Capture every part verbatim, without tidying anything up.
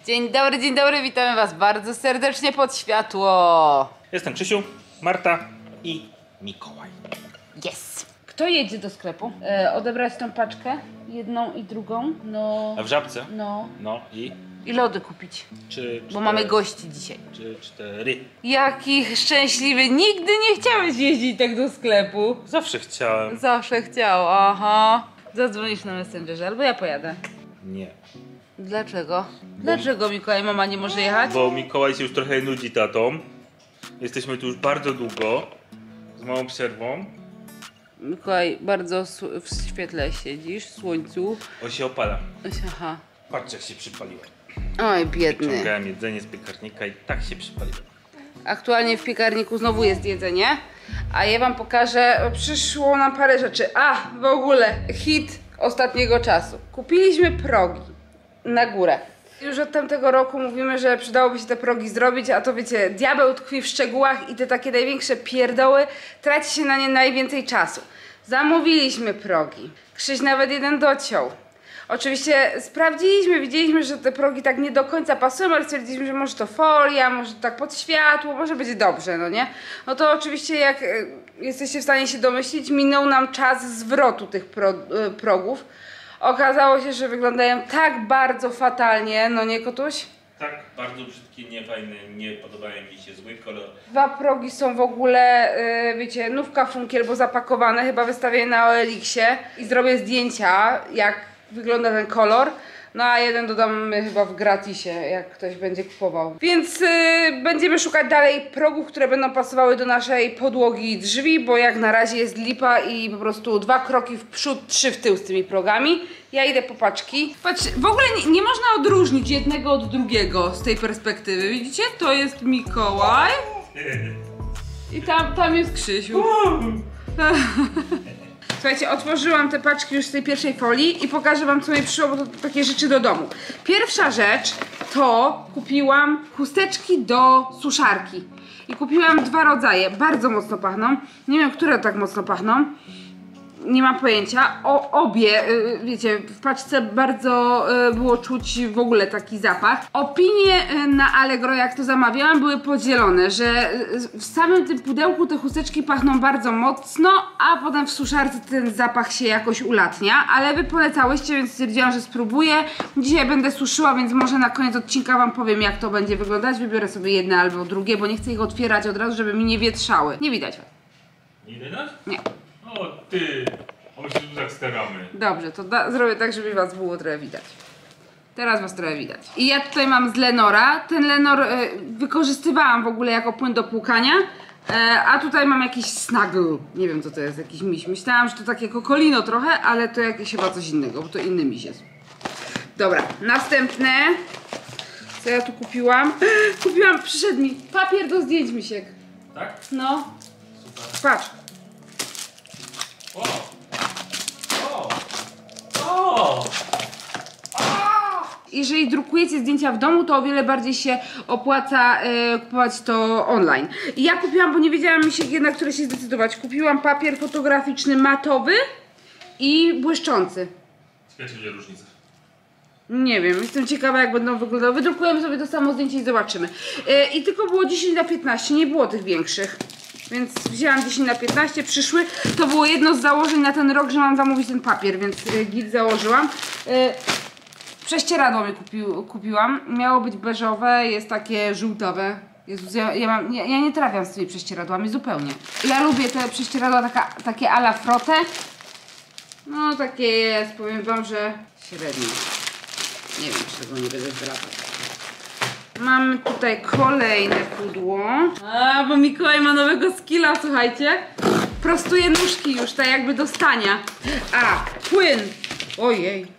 Dzień dobry, dzień dobry, witamy was bardzo serdecznie pod światło. Jestem Krzysiu, Marta i Mikołaj. Yes! Kto jedzie do sklepu? E, odebrać tą paczkę? Jedną i drugą? No... A w Żabce? No... No i? I lody kupić. Czy Bo mamy gości dzisiaj. Czy cztery? Jaki szczęśliwy, nigdy nie chciałeś jeździć tak do sklepu. Zawsze chciałem. Zawsze chciał, aha. Zadzwonisz na Messengerze, albo ja pojadę. Nie. Dlaczego? Dlaczego Mikołaj, mama nie może jechać? Bo Mikołaj się już trochę nudzi tatą. Jesteśmy tu już bardzo długo. Z małą przerwą. Mikołaj, bardzo w świetle siedzisz, w słońcu. On się opala. Aha. Patrz jak się przypaliłem. Oj, biedny. Wyciągałem jedzenie z piekarnika i tak się przypaliłem. Aktualnie w piekarniku znowu jest jedzenie, a ja wam pokażę, przyszło nam parę rzeczy. A, w ogóle hit ostatniego czasu. Kupiliśmy progi na górę. Już od tamtego roku mówimy, że przydałoby się te progi zrobić, a to wiecie, diabeł tkwi w szczegółach i te takie największe pierdoły, traci się na nie najwięcej czasu. Zamówiliśmy progi. Krzyś nawet jeden dociął. Oczywiście sprawdziliśmy, widzieliśmy, że te progi tak nie do końca pasują, ale stwierdziliśmy, że może to folia, może tak pod światło, może będzie dobrze, no nie? No to oczywiście jak y, jesteście w stanie się domyślić, minął nam czas zwrotu tych pro, y, progów. Okazało się, że wyglądają tak bardzo fatalnie, no nie, Kotuś? Tak, bardzo brzydkie, niefajne, nie podobają mi się, zły kolor. Dwa progi są w ogóle, yy, wiecie, nówka funkiel, bo zapakowane, chyba wystawię na O L X-ie i zrobię zdjęcia, jak wygląda ten kolor. No a jeden dodamy chyba w gratisie, jak ktoś będzie kupował. Więc yy, będziemy szukać dalej progów, które będą pasowały do naszej podłogi drzwi, bo jak na razie jest lipa i po prostu dwa kroki w przód, trzy w tył z tymi progami. Ja idę po paczki. Patrz, w ogóle nie, nie można odróżnić jednego od drugiego z tej perspektywy. Widzicie? To jest Mikołaj. I tam, tam jest Krzysiu. Słuchajcie, otworzyłam te paczki już z tej pierwszej folii i pokażę wam, co mi przyszło, bo to takie rzeczy do domu. Pierwsza rzecz to kupiłam chusteczki do suszarki. I kupiłam dwa rodzaje, bardzo mocno pachną. Nie wiem, które tak mocno pachną. Nie mam pojęcia. O, obie, yy, wiecie, w paczce bardzo yy, było czuć w ogóle taki zapach. Opinie yy, na Allegro, jak to zamawiałam, były podzielone, że yy, w samym tym pudełku te chusteczki pachną bardzo mocno, a potem w suszarce ten zapach się jakoś ulatnia, ale wy polecałyście, więc stwierdziłam, że spróbuję. Dzisiaj będę suszyła, więc może na koniec odcinka wam powiem, jak to będzie wyglądać. Wybiorę sobie jedne albo drugie, bo nie chcę ich otwierać od razu, żeby mi nie wietrzały. Nie widać was. Nie widać? Nie. O ty, a my się tu tak staramy. Dobrze, to da, zrobię tak, żeby was było trochę widać. Teraz was trochę widać. I ja tutaj mam z Lenora. Ten Lenor y, wykorzystywałam w ogóle jako płyn do płukania. Y, a tutaj mam jakiś Snuggle. Nie wiem, co to jest, jakiś miś. Myślałam, że to takie kokolino trochę, ale to jakieś chyba coś innego, bo to inny miś jest. Dobra, następne. Co ja tu kupiłam? Kupiłam, przyszedł mi papier do zdjęć, misiek. Tak? No. Super. Patrz. O! O! O! Jeżeli drukujecie zdjęcia w domu, to o wiele bardziej się opłaca e, kupować to online. I ja kupiłam, bo nie wiedziałam mi się jednak, które się zdecydować. Kupiłam papier fotograficzny matowy i błyszczący. Jaka będzie różnica? Nie wiem, jestem ciekawa, jak będą wyglądały. Wydrukujemy sobie to samo zdjęcie i zobaczymy. E, I tylko było dziesięć na piętnaście, nie było tych większych. Więc wzięłam dziesięć na piętnaście, przyszły. To było jedno z założeń na ten rok, że mam zamówić ten papier, więc e, git założyłam. E, Prześcieradło mi kupił, kupiłam. Miało być beżowe, jest takie żółtawe. Jezus, ja, ja, mam, ja, ja nie trafiam z tymi prześcieradłami zupełnie. Ja lubię te prześcieradła taka, takie a la frotę. No takie jest, powiem wam, że średnio. Nie wiem, czy tego nie będę zdradzać. Mamy tutaj kolejne pudło. A, bo Mikołaj ma nowego skilla, słuchajcie. Prostuje nóżki już, tak jakby do stania. A, płyn. Ojej.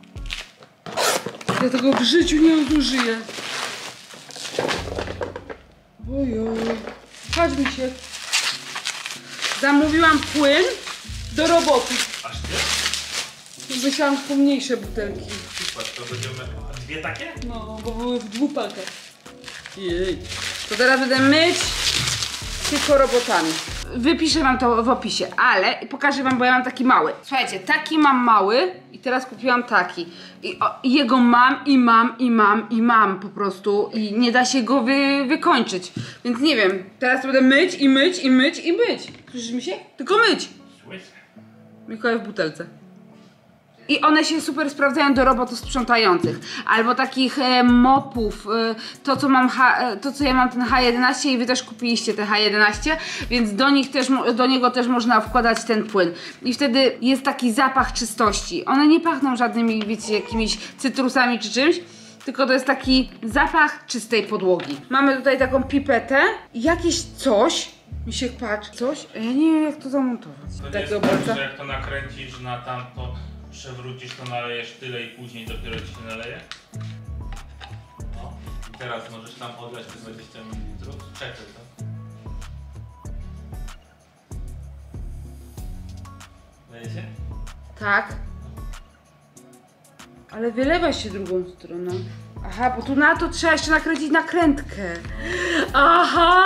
Ja tego w życiu nie użyję. Ojoj. Chodź mi się. Zamówiłam płyn do roboty. Aż nie? Myślałam, że to mniejsze butelki. Super, to będziemy... A dwie takie? No, bo były w dwóch pakach. Jej. To teraz będę myć tylko robotami. wypiszę wam to w opisie, ale pokażę wam, bo ja mam taki mały. Słuchajcie, taki mam mały i teraz kupiłam taki. I, o, i jego mam i mam i mam i mam po prostu i nie da się go wy, wykończyć. Więc nie wiem, teraz to będę myć i myć i myć i myć. Słyszysz mi się? Tylko myć. Mikołaj w butelce. I one się super sprawdzają do robotów sprzątających. Albo takich e, mopów. E, to, co mam H, e, to co ja mam ten H jedenaście i wy też kupiliście te H jedenaście, więc do nich też, do niego też można wkładać ten płyn. I wtedy jest taki zapach czystości. One nie pachną żadnymi, wiecie, jakimiś cytrusami czy czymś. Tylko to jest taki zapach czystej podłogi. Mamy tutaj taką pipetę. Jakieś coś. Misiek, patrz. Coś? Ja nie wiem, jak to zamontować. To jest tak, że jak to nakręcisz na tamto, przewrócisz, to nalejesz tyle i później dopiero ci się naleje. No. I teraz możesz tam odlać te dwadzieścia mililitrów. Czekaj, to. Leje się? Tak. Ale wylewa się drugą stroną. Aha, bo tu na to trzeba jeszcze nakręcić nakrętkę. Aha!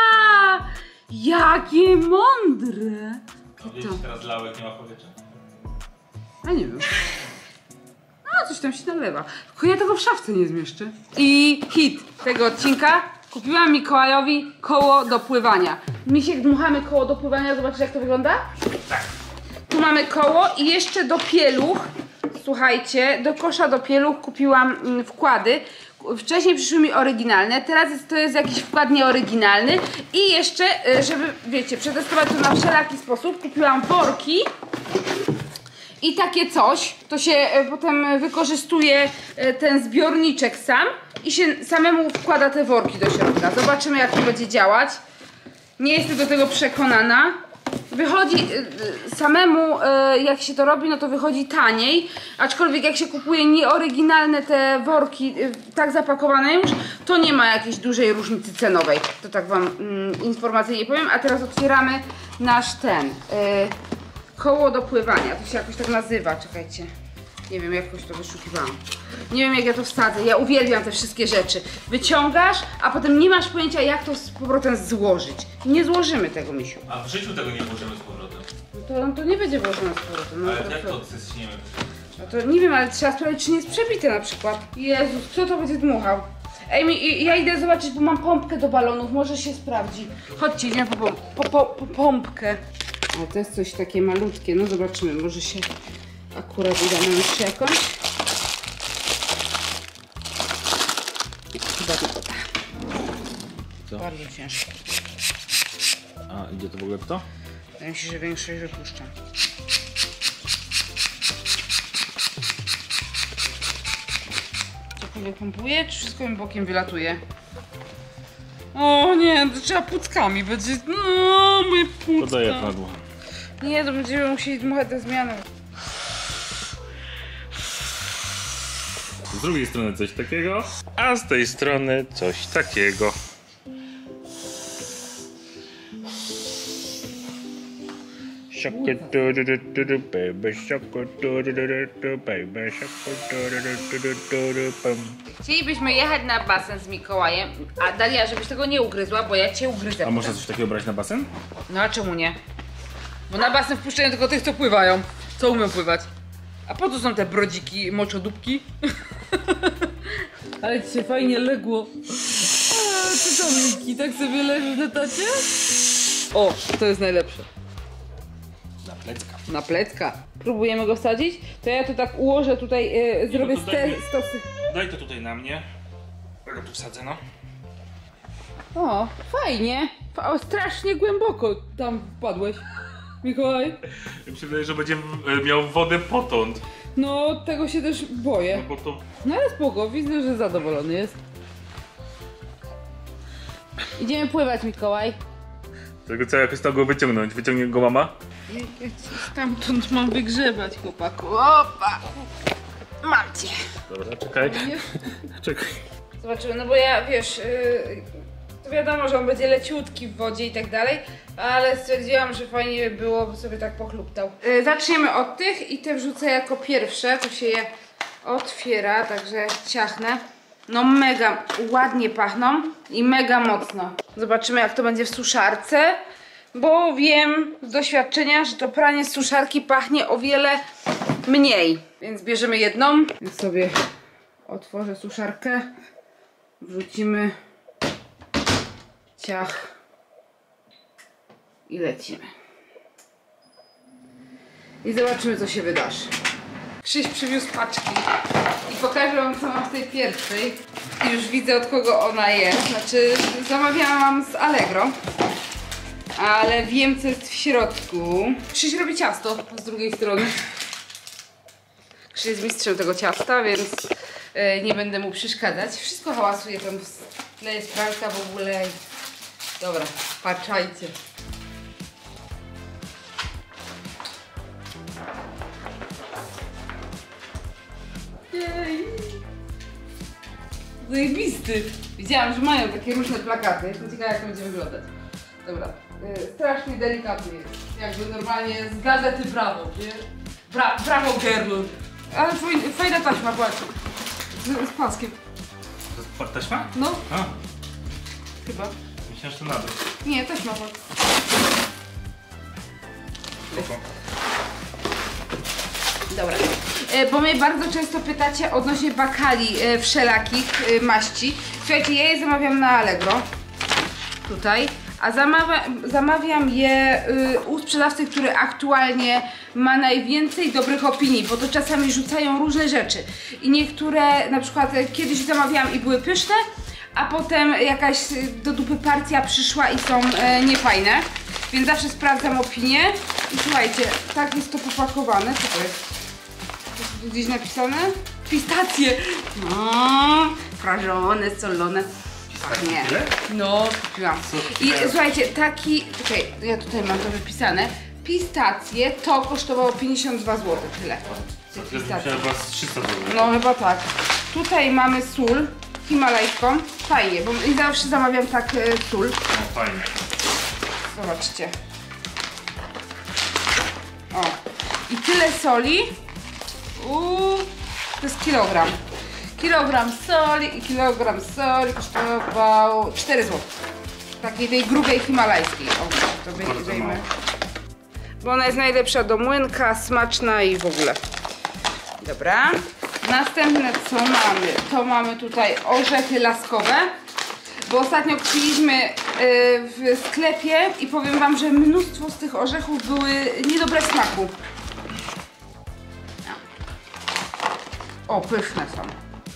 Jakie mądre! No wiesz, teraz lałek nie ma powietrza? A nie wiem. A, coś tam się nalewa. Tylko ja tego w szafce nie zmieszczę. I hit tego odcinka. Kupiłam Mikołajowi koło do pływania. Misiek, dmuchamy koło do pływania. Zobaczysz, jak to wygląda? Tak. Tu mamy koło i jeszcze do pieluch. Słuchajcie, do kosza do pieluch kupiłam mm, wkłady. Wcześniej przyszły mi oryginalne, teraz jest, to jest jakiś wkład nieoryginalny. I jeszcze, żeby, wiecie, przetestować to na wszelaki sposób, kupiłam worki. I takie coś, to się e, potem wykorzystuje e, ten zbiorniczek sam i się samemu wkłada te worki do środka. Zobaczymy, jak to będzie działać. Nie jestem do tego przekonana. Wychodzi e, samemu, e, jak się to robi, no to wychodzi taniej. Aczkolwiek jak się kupuje nieoryginalne te worki, e, tak zapakowane już, to nie ma jakiejś dużej różnicy cenowej. To tak wam mm, informacyjnie powiem. A teraz otwieramy nasz ten... E, koło do pływania, to się jakoś tak nazywa, czekajcie. Nie wiem, jakoś to wyszukiwałam. Nie wiem, jak ja to wsadzę, ja uwielbiam te wszystkie rzeczy. Wyciągasz, a potem nie masz pojęcia, jak to z powrotem złożyć. Nie złożymy tego, misiu. A w życiu tego nie włożymy z powrotem. No to, no to nie będzie włożone z powrotem. No Ale to, jak to, to odciśniemy? no to nie wiem, ale trzeba sprawdzić, czy nie jest przebite na przykład. Jezus, kto to będzie dmuchał? Ej, mi, ja idę zobaczyć, bo mam pompkę do balonów, może się sprawdzi. Chodźcie, idziemy po, po, po, po pompkę. A to jest coś takie malutkie, no zobaczymy, może się akurat uda nam jeszcze jakąś. Chyba tylko tak. Co? Bardzo ciężko. A, idzie to w ogóle w to? Wydaje mi się, że większość wypuszczam. Cokolwiek pompuje, czy wszystko mi bokiem wylatuje? O nie, to trzeba puckami będzie. No, moje pucka. Podaję na dół. Nie, to będziemy musieli dmuchać te zmiany. Z drugiej strony coś takiego, a z tej strony coś takiego. Chcielibyśmy jechać na basen z Mikołajem, a Dalia, żebyś tego nie ugryzła, bo ja cię ugryzę. A można coś takiego brać na basen? No a czemu nie? Bo na basen wpuszczają tylko tych, co pływają, co umią pływać. A po co są te brodziki, moczodóbki? Ale ci się fajnie legło. A, ty tam, Miki, tak sobie leżysz na tacie? O, to jest najlepsze. Na plecka. Na plecka. Próbujemy go wsadzić? To ja to tak ułożę tutaj, yy, zrobię no to te daj mi- stosy. Daj to tutaj na mnie. Ja go tu wsadzę, no. O, fajnie. Fa- O, strasznie głęboko tam wpadłeś. Mikołaj. Ja mi się wydaje, że będzie w- miał wodę potąd. No, tego się też boję. No bo to... No ale spoko, widzę, że zadowolony jest. Idziemy pływać, Mikołaj. Tego co jakoś tak go wyciągnąć. Wyciągnie go mama? Ja, ja cię stamtąd mam wygrzebać, chłopaku. Opa! Mam cię. Dobra, czekaj. Czekaj. Zobaczymy, no bo ja, wiesz, yy, to wiadomo, że on będzie leciutki w wodzie i tak dalej, ale stwierdziłam, że fajnie by było, by sobie tak pochluptał. Yy, zaczniemy od tych i te wrzucę jako pierwsze, tu się je otwiera, także ciachnę. No mega ładnie pachną i mega mocno. Zobaczymy, jak to będzie w suszarce. bo wiem z doświadczenia, że to pranie z suszarki pachnie o wiele mniej. Więc bierzemy jedną. Więc sobie otworzę suszarkę. Wrzucimy. Ciach. I lecimy. I zobaczymy, co się wydarzy. Krzyś przywiózł paczki i pokażę wam, co mam w tej pierwszej. I już widzę, od kogo ona jest. Znaczy, zamawiałam z Allegro, ale wiem, co jest w środku. Krzyś robi ciasto z drugiej strony. Krzyś jest mistrzem tego ciasta, więc yy, nie będę mu przeszkadzać. Wszystko hałasuje, tam w tle jest pralka w ogóle. Dobra, patrzajcie. Jej. Zajebisty. Widziałam, że mają takie różne plakaty. Jestem ciekawa, jak to będzie wyglądać. Dobra. Yy, strasznie delikatny jest. Jakby normalnie z gazety Brawo, nie? Bra brawo girl. Ale fajna taśma, patrz. Z, z paskiem. To jest taśma? No. A. Chyba. Myślę, że to na dół. Nie, taśma, patrz. Spoko. Dobra, e, bo mnie bardzo często pytacie odnośnie bakali e, wszelakich e, maści. Słuchajcie, ja je zamawiam na Allegro, tutaj, a zamawia, zamawiam je y, u sprzedawcy, który aktualnie ma najwięcej dobrych opinii, bo to czasami rzucają różne rzeczy i niektóre, na przykład e, kiedyś zamawiałam i były pyszne, a potem jakaś do dupy partia przyszła i są e, niefajne, więc zawsze sprawdzam opinię. I słuchajcie, tak jest to popakowane. Co to jest? Jest tu gdzieś napisane? Pistacje! No, prażone, solone. Pachnie. No, kupiłam. I słuchajcie, taki... Czekaj, ja tutaj mam to wypisane. Pistacje to kosztowało pięćdziesiąt dwa złote, tyle. Co, to jest chyba z trzysta złotych. No chyba tak. Tutaj mamy sól himalajską. Fajnie, bo i zawsze zamawiam tak e, sól. No fajnie. Zobaczcie. O. I tyle soli. Uuu, to jest kilogram. Kilogram soli i kilogram soli kosztował cztery złote. Takiej tej grubej himalajskiej. O, to wyjdziemy. Bo ona jest najlepsza do młynka, smaczna i w ogóle. Dobra. Następne co mamy? To mamy tutaj orzechy laskowe. Bo ostatnio kupiliśmy yy, w sklepie i powiem wam, że mnóstwo z tych orzechów były niedobre w smaku. O, pyszne są.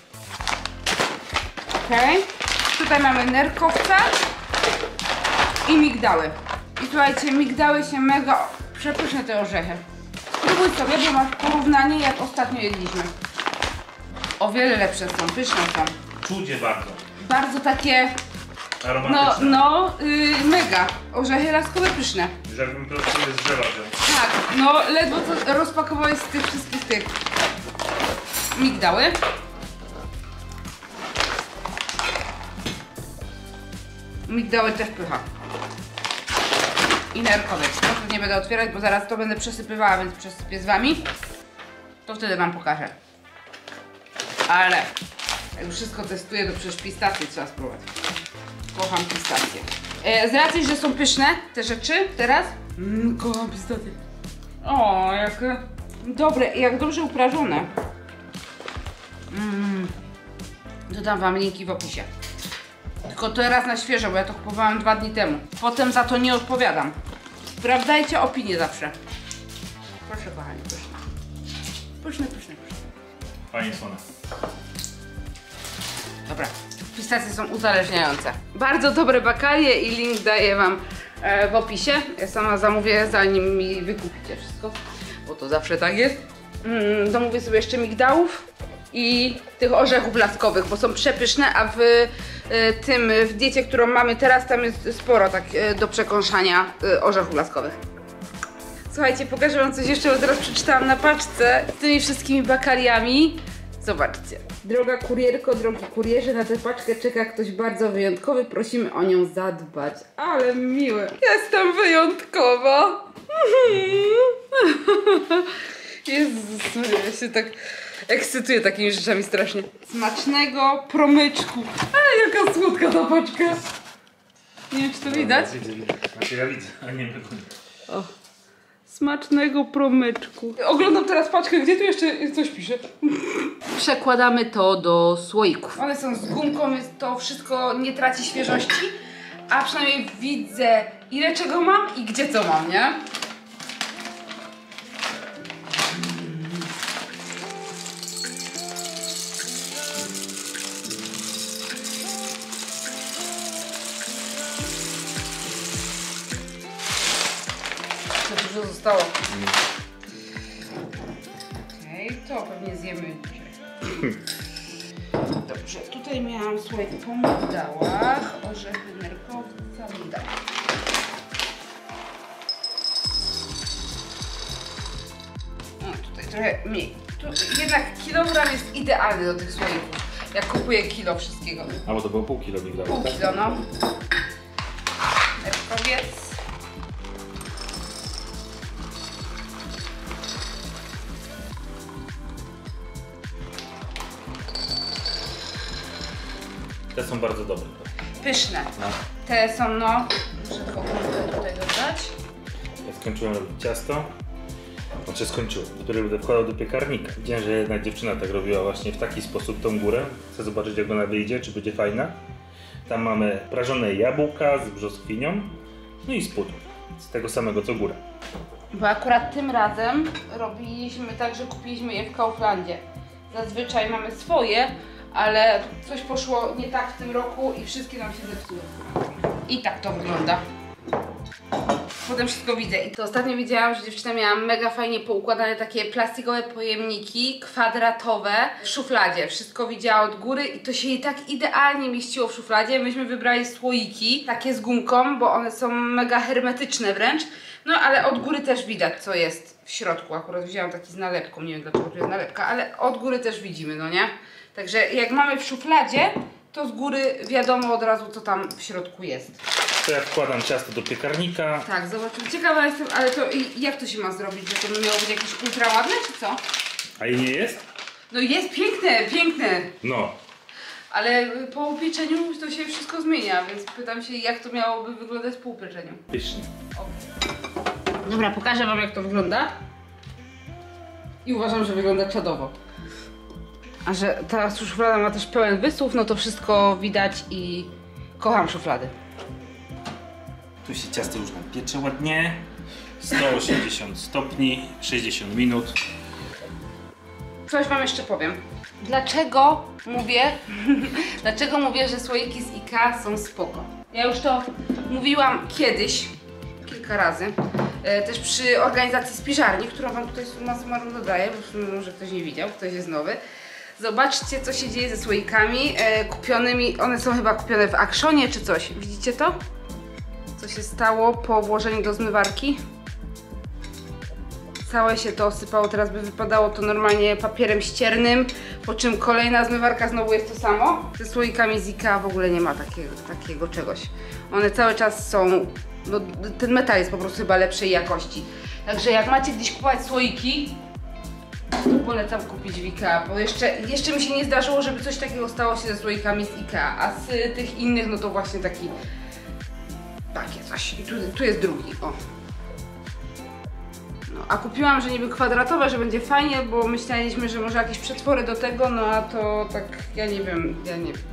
Okej. Tutaj mamy nerkowca i migdały. I słuchajcie, migdały się mega... Przepyszne te orzechy. Spróbuj sobie, bo masz porównanie, jak ostatnio jedliśmy. O wiele lepsze są, pyszne są. Czuć je bardzo. Bardzo takie... No, Aromatyczne. no, yy, mega. Orzechy laskowe pyszne. Już jakbym po prostu je z drzewa wziął. Tak, no ledwo to rozpakowałeś z tych wszystkich tych migdały. Migdały też pycha. I nerkowiec. No to nie będę otwierać, bo zaraz to będę przesypywała, więc przesypię z wami. To wtedy wam pokażę. Ale jak już wszystko testuję, to przecież pistacje trzeba spróbować. Kocham pistacje. E, z racji, że są pyszne te rzeczy teraz. Mmm, kocham pistacje. O, jak dobre, jak dobrze uprażone. Mmm. Dodam wam linki w opisie. Tylko teraz na świeżo, bo ja to kupowałam dwa dni temu. Potem za to nie odpowiadam. Sprawdzajcie opinię zawsze. Proszę kochani, pyszne. Pyszne, pyszne, pyszne. Fajnie słone. Dobra, pistacje są uzależniające. Bardzo dobre bakalie i link daję wam e, w opisie. Ja sama zamówię, zanim mi wykupicie wszystko, bo to zawsze tak jest. Mm, zamówię sobie jeszcze migdałów i tych orzechów laskowych, bo są przepyszne, a w e, tym, w diecie, którą mamy teraz, tam jest sporo tak e, do przekąszania e, orzechów laskowych. Słuchajcie, pokażę wam coś jeszcze, bo teraz przeczytałam na paczce z tymi wszystkimi bakaliami. Zobaczcie. Droga kurierko, drogi kurierze, na tę paczkę czeka ktoś bardzo wyjątkowy. Prosimy o nią zadbać. Ale miłe. Jestem wyjątkowa. Jezus, ja się tak ekscytuję takimi rzeczami strasznie. Smacznego promyczku. Ale jaka słodka ta paczka. Nie wiem, czy to widać. No, widzę, widzę. Znaczy ja widzę, a nie wiem. O. Smacznego promyczku. Oglądam teraz paczkę, gdzie tu jeszcze coś pisze. Przekładamy to do słoików. One są z gumką, więc to wszystko nie traci świeżości. A przynajmniej widzę, ile czego mam i gdzie co mam, nie? To dużo zostało. Okej, okay, to pewnie zjemy dzisiaj. Dobrze, tutaj miałam słoik po migdałach, orzechy nerkowca, migdał. No tutaj trochę mniej. Tu jednak kilogram jest idealny do tych słoików. Jak kupuję kilo wszystkiego. A bo to było pół kilo migdału. Pół kilo, no. Nerkowiec. Te są bardzo dobre. Pyszne. No. Te są, no, muszę tylko tutaj dodać. Ja skończyłem robić ciasto. Znaczy skończyłem. Dopiero będę wkładał do piekarnika. Widziałem, że jedna dziewczyna tak robiła właśnie w taki sposób tą górę. Chcę zobaczyć, jak ona wyjdzie, czy będzie fajna. Tam mamy prażone jabłka z brzoskwinią. No i spód. Z tego samego co góra. Bo akurat tym razem robiliśmy tak, że kupiliśmy je w Kauflandzie. Zazwyczaj mamy swoje, ale coś poszło nie tak w tym roku i wszystkie nam się zepsuły. I tak to wygląda. Potem wszystko widzę. I to ostatnio widziałam, że dziewczyna miała mega fajnie poukładane takie plastikowe pojemniki kwadratowe w szufladzie. Wszystko widziała od góry i to się jej tak idealnie mieściło w szufladzie. Myśmy wybrali słoiki, takie z gumką, bo one są mega hermetyczne wręcz. No ale od góry też widać, co jest w środku. Akurat wzięłam taki z nalepką, nie wiem dlaczego to jest nalepka, ale od góry też widzimy, no nie? Także jak mamy w szufladzie, to z góry wiadomo od razu, co tam w środku jest. To ja wkładam ciasto do piekarnika. Tak, zobaczymy. Ciekawa jestem, ale to i jak to się ma zrobić? Że to by miało być jakieś ultra ładne, czy co? A i nie jest? No jest piękne, piękne. No. Ale po upieczeniu to się wszystko zmienia, więc pytam się, jak to miałoby wyglądać po upieczeniu. Pysznie. Okay. Dobra, pokażę wam, jak to wygląda. I uważam, że wygląda czadowo. A że ta szuflada ma też pełen wysłów, no to wszystko widać i kocham szuflady. Tu się ciasto już nam piecze ładnie. sto osiemdziesiąt stopni, sześćdziesiąt minut. Coś wam jeszcze powiem. Dlaczego mówię, dlaczego mówię, że słoiki z IKEA są spoko? Ja już to mówiłam kiedyś, kilka razy, e, też przy organizacji spiżarni, którą wam tutaj summa summarum dodaję, bo może ktoś nie widział, ktoś jest nowy. Zobaczcie, co się dzieje ze słoikami e, kupionymi, one są chyba kupione w Actionie czy coś. Widzicie to? Co się stało po włożeniu do zmywarki? Całe się to osypało, teraz by wypadało to normalnie papierem ściernym, po czym kolejna zmywarka znowu jest to samo. Ze słoikami z IKEA w ogóle nie ma takiego, takiego czegoś. One cały czas są, no, ten metal jest po prostu chyba lepszej jakości. Także jak macie gdzieś kupować słoiki, to polecam kupić w IKEA, bo jeszcze, jeszcze mi się nie zdarzyło, żeby coś takiego stało się ze słoikami z IKEA, a z tych innych no to właśnie taki, takie coś. I tu, tu jest drugi, o. No, a kupiłam, że niby kwadratowe, że będzie fajnie, bo myśleliśmy, że może jakieś przetwory do tego, no a to tak, ja nie wiem, ja nie wiem.